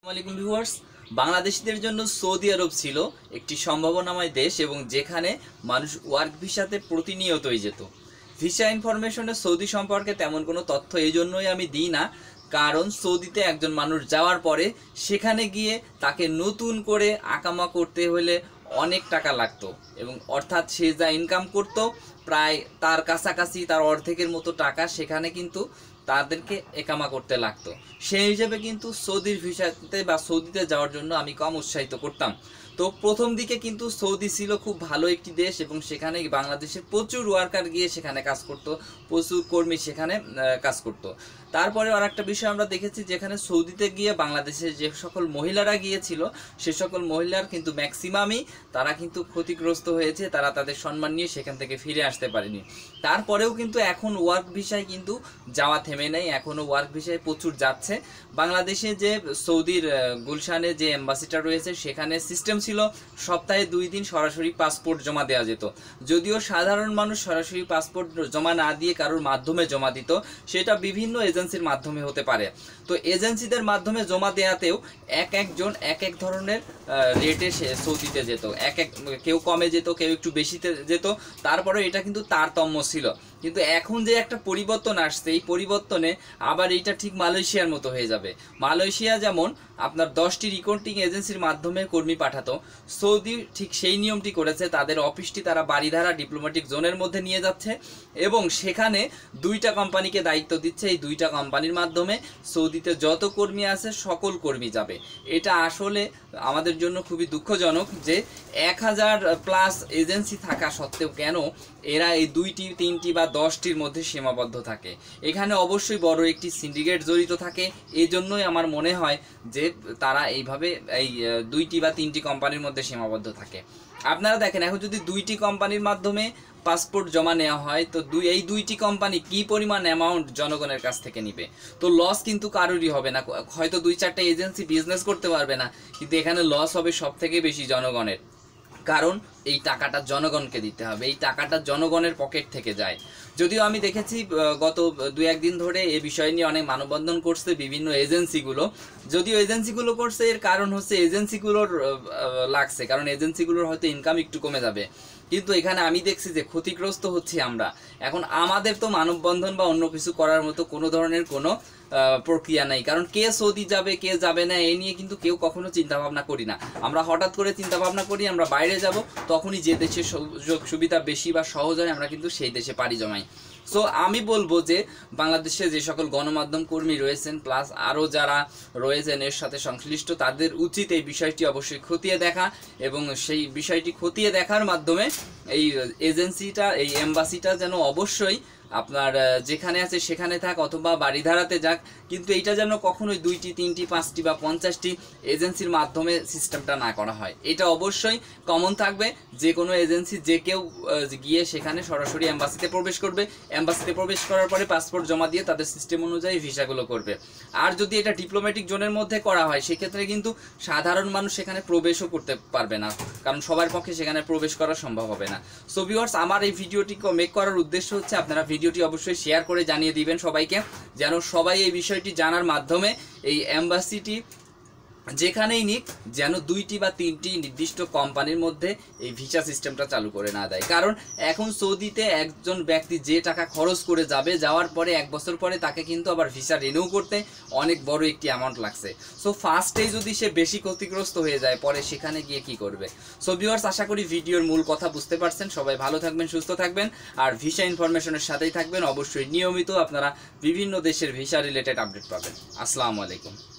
আসসালামু আলাইকুম ভিউয়ার্স। বাংলাদেশিদের জন্য সৌদি আরব ছিল একটি সম্ভাবনাময় দেশ এবং যেখানে মানুষ ওয়ার্ক ভিসাতে প্রতিনিয়তই যেত। ভিসা ইনফরমেশনে সৌদি সম্পর্কে তেমন কোনো তথ্য এই জন্যই আমি দিই না, কারণ সৌদিতে একজন মানুষ যাওয়ার পরে সেখানে গিয়ে তাকে নতুন করে আকামা করতে হলে অনেক টাকা লাগতো এবং অর্থাৎ সে যা ইনকাম করতো প্রায় তার কাছাকাছি তার অর্ধেকের মতো টাকা সেখানে কিন্তু তাদেরকে একামা করতে লাগতো। সেই হিসেবে কিন্তু সৌদির ভিসাতে বা সৌদিতে যাওয়ার জন্য আমি কম উৎসাহিত করতাম। তো প্রথম দিকে কিন্তু সৌদি ছিল খুব ভালো একটি দেশ এবং সেখানে বাংলাদেশের প্রচুর ওয়ার্কার গিয়ে সেখানে কাজ করতো, প্রচুর কর্মী সেখানে কাজ করতো। তারপরে আর একটা বিষয় আমরা দেখেছি, যেখানে সৌদিতে গিয়ে বাংলাদেশের যে সকল মহিলারা গিয়েছিল সে সকল মহিলার কিন্তু ম্যাক্সিমামই তারা কিন্তু ক্ষতিগ্রস্ত হয়েছে, তারা তাদের সম্মান নিয়ে সেখান থেকে ফিরে আসতে পারেনি। তারপরেও কিন্তু এখন ওয়ার্ক ভিসায় কিন্তু যাওয়া থেমে নেই, এখনও ওয়ার্ক ভিসায় প্রচুর যাচ্ছে। বাংলাদেশে যে সৌদির গুলশানে যে এম্বাসিটা রয়েছে সেখানে সিস্টেম ছিল সপ্তাহে 2 দিন সরাসরি পাসপোর্ট জমা দেওয়া যেত। যদিও সাধারণ মানুষ সরাসরি পাসপোর্ট জমা না দিয়ে কারোর মাধ্যমে জমা দিত, সেটা বিভিন্ন এজেন্সির মাধ্যমে হতে পারে। তো এজেন্সিদের মাধ্যমে জমা দেওয়াতেও একজন এক এক ধরনের রেটে সে সৌদিতে যেত, কেউ কমে যেত, কেউ একটু বেশিতে যেত। তারপরে এটা কিন্তু তারতম্য ছিল। কিন্তু এখন যে একটা পরিবর্তন আসছে, এই পরিবর্তনে আবার এইটা ঠিক মালয়েশিয়ার মতো হয়ে যাবে। মালয়েশিয়া যেমন আপনার 10টি রিক্রুটিং এজেন্সির মাধ্যমে কর্মী পাঠাতো, সৌদি ঠিক সেই নিয়মটি করেছে। তাদের অফিসটি তারা বারিধারা ডিপ্লোম্যাটিক জোনের মধ্যে নিয়ে যাচ্ছে এবং সেখানে 2টা কোম্পানিকে দায়িত্ব দিচ্ছে। এই 2টা কোম্পানির মাধ্যমে সৌদিতে যত কর্মী আছে সকল কর্মী যাবে। এটা আসলে আমাদের জন্য খুবই দুঃখজনক যে 1000+ এজেন্সি থাকা সত্ত্বেও কেন এরা এই 2টি 3টি বা 10টির মধ্যে সীমাবদ্ধ থাকে। এখানে অবশ্যই বড় একটি সিন্ডিকেট জড়িত থাকে। এই জন্যই আমার মনে হয় যে তারা এইভাবে এই 2টি বা 3টি কোম্পানির মধ্যে সীমাবদ্ধ থাকে। আপনারা দেখেন, এখন যদি 2টি কোম্পানির মাধ্যমে পাসপোর্ট জমা নেওয়া হয় তো এই 2টি কোম্পানি কি পরিমাণ অ্যামাউন্ট জনগণের কাছ থেকে নিবে। তো লস কিন্তু কারোরই হবে না, হয়তো 2-4টা এজেন্সি বিজনেস করতে পারবে না, কিন্তু এখানে লস হবে সব থেকে বেশি জনগণের। কারণ এই টাকাটা জনগণকে দিতে হবে, এই টাকাটা জনগণের পকেট থেকে যায়। যদিও আমি দেখেছি গত 2-1 দিন ধরে এই বিষয় নিয়ে অনেক মানববন্ধন করছে বিভিন্ন এজেন্সিগুলো। যদিও এজেন্সিগুলো করছে, এর কারণ হচ্ছে এজেন্সিগুলোর লাগছে, কারণ এজেন্সিগুলোর হয়তো ইনকাম একটু কমে যাবে। কিন্তু এখানে আমি দেখছি যে ক্ষতিগ্রস্ত হচ্ছি আমরা। এখন আমাদের তো মানববন্ধন বা অন্য কিছু করার মতো কোনো ধরনের কোনো প্রক্রিয়া নাই, কারণ কে সৌদি যাবে কে যাবে না এই নিয়ে কিন্তু কেউ কখনো চিন্তা ভাবনা করি না। আমরা হঠাৎ করে চিন্তা ভাবনা করি আমরা বাইরে যাব, তখনই যে দেশে সুযোগ সুবিধা বেশি বা সহজ হয় আমরা কিন্তু সেই দেশে পাড়ি জমাই। সো আমি বলবো যে বাংলাদেশে যে সকল গণমাধ্যম কর্মী রয়েছেন প্লাস আরও যারা রয়েছেন এর সাথে সংশ্লিষ্ট, তাদের উচিত এই বিষয়টি অবশ্যই খতিয়ে দেখা এবং সেই বিষয়টি খতিয়ে দেখার মাধ্যমে এই এজেন্সিটা, এই এম্বাসিটা যেন অবশ্যই আপনার যেখানে আছে সেখানে থাক অথবা বাড়িধারাতে যাক, কিন্তু এইটা যেন কখনোই 2টি 3টি 5টি বা 50টি এজেন্সির মাধ্যমে সিস্টেমটা না করা হয়। এটা অবশ্যই কমন থাকবে, যে কোনো এজেন্সি যে কেউ গিয়ে সেখানে সরাসরি এম্বাসিতে প্রবেশ করবে, এম্বাসিতে প্রবেশ করার পরে পাসপোর্ট জমা দিয়ে তাদের সিস্টেম অনুযায়ী ভিসাগুলো করবে। আর যদি এটা ডিপ্লোম্যাটিক জোনের মধ্যে করা হয় সেক্ষেত্রে কিন্তু সাধারণ মানুষ সেখানে প্রবেশও করতে পারবে না, কারণ সবার পক্ষে সেখানে প্রবেশ করা সম্ভব হবে না। সো ভিউয়ার্স, আমার এই ভিডিওটি মেক করার উদ্দেশ্য হচ্ছে আপনারা ভিডিওটি অবশ্যই শেয়ার করে জানিয়ে দিবেন সবাইকে, যেন সবাই এই বিষয়টি জানার মাধ্যমে এই এম্বাসিটি যেখানেই নিক যেন 2টি বা 3টি নির্দিষ্ট কোম্পানির মধ্যে এই ভিসা সিস্টেমটা চালু করে না দেয়। কারণ এখন সৌদিতে একজন ব্যক্তি যে টাকা খরচ করে যাবে, যাওয়ার পরে 1 বছর পরে তাকে কিন্তু আবার ভিসা রিনিউ করতে অনেক বড় একটি অ্যামাউন্ট লাগছে। সো ফার্স্টেই যদি সে বেশি ক্ষতিগ্রস্ত হয়ে যায় পরে সেখানে গিয়ে কি করবে। সো ভিউয়ার্স, আশা করি ভিডিওর মূল কথা বুঝতে পারছেন। সবাই ভালো থাকবেন, সুস্থ থাকবেন আর ভিসা ইনফরমেশনের সাথেই থাকবেন। অবশ্যই নিয়মিত আপনারা বিভিন্ন দেশের ভিসা রিলেটেড আপডেট পাবেন। আসসালামু আলাইকুম।